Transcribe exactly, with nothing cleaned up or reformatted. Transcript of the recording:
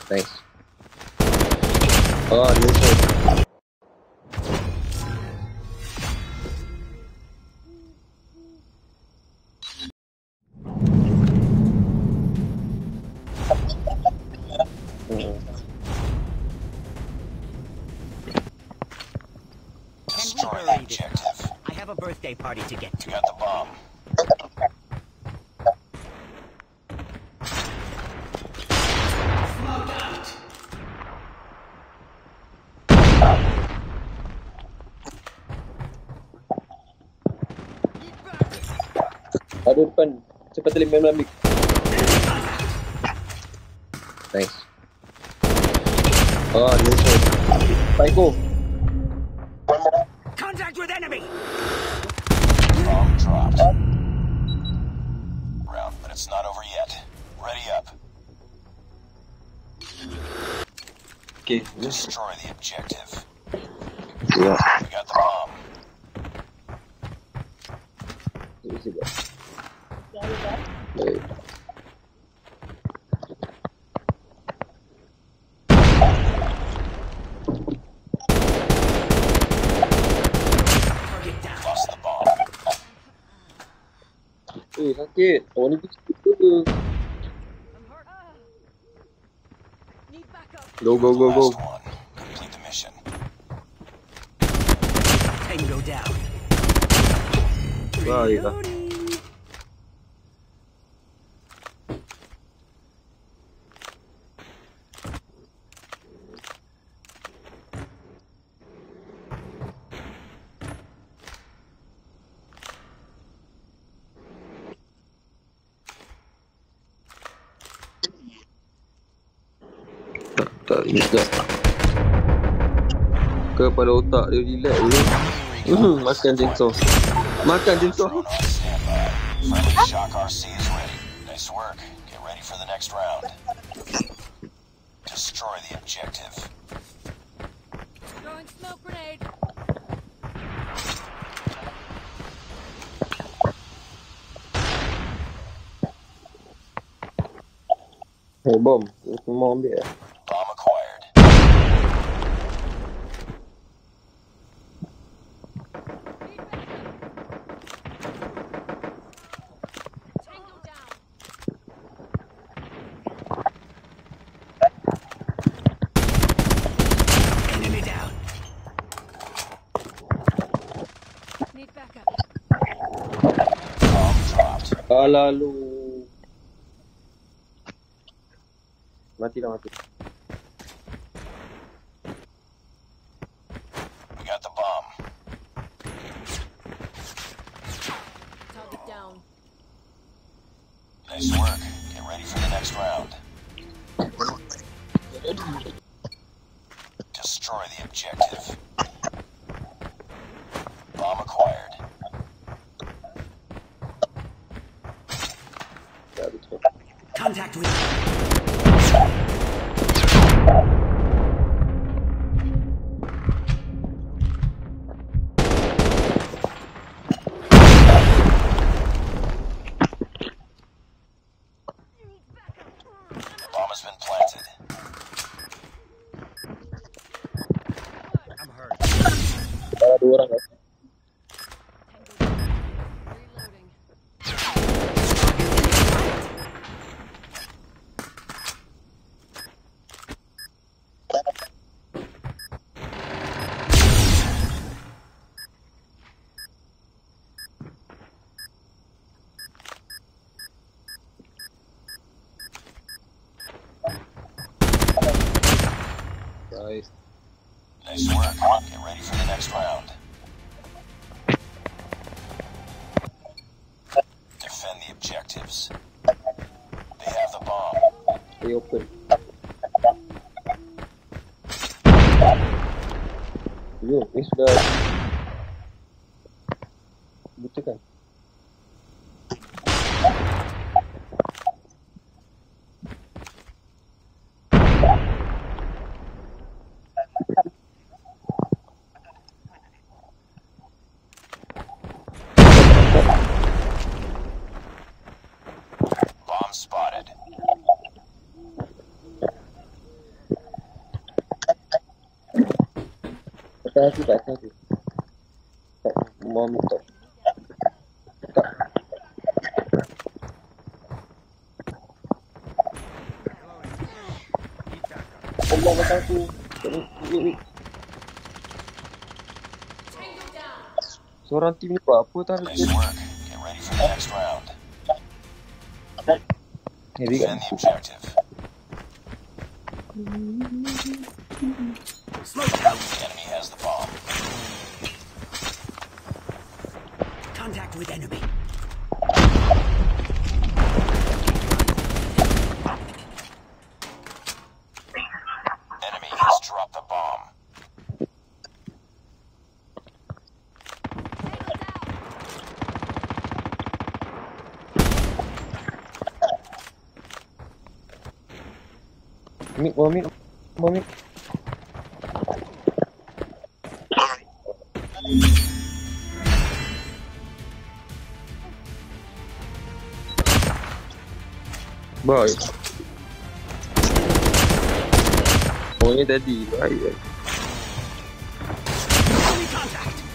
Nice. Oh, new shot. Destroy the objective. I have a birthday party to get to. You got the bomb. Smoke out. Ada depan. Cepat telim main ambil. Nice. Oh, new shot. Psycho. Contact with enemy. Bomb dropped. Round, but it's not over yet. Ready up. Okay. Destroy the objective. Yeah. We got the bomb. Isi dah. Baik. Lost the bomb. Eh, sakit. Awak ni kecil ke? Go, go, go, go. Last one. Complete the mission. Tango down. Baik lah. Tak, tak ingat. Kepala otak dia relax dulu. Hmm, makan jengkau. Makan jengkau. Drone on standby. Friendly shock R C is ready. Nice work. Get ready for the next round. Destroy the objective. Throwing smoke grenade. Hey, bom. Semua ambil lah. Bomb acquired. Tango down. Enemy down. Need backup. Bomb dropped. Alah lu. Mati dah, mati. We got the bomb. Target down. Nice work. Get ready for the next round. Destroy the objective. Bomb acquired. Contact with. The bomb has been planted. I'm hurt. Ada dua orang kan? Reloading. Nice. Nice work. Get ready for the next round. Defend the objectives. They have the bomb. Stay open. Yo, ni sudah butakan. Bomb spotted. Atas tu, kat atas tu. Tak, mau minta. Tak. Allah batang aku. Wait, wait, wait. Tango down. Seorang tim ni buat apa tak? Nice work. Get ready for the next round. Heavy kan? Defend the objective. Slow down. The enemy has the bomb. Contact with enemy. Enemy has dropped the bomb. Mid, bawah mid. Bawah mid. Boy. Oh, ni tadi. Baik. Enemy contact.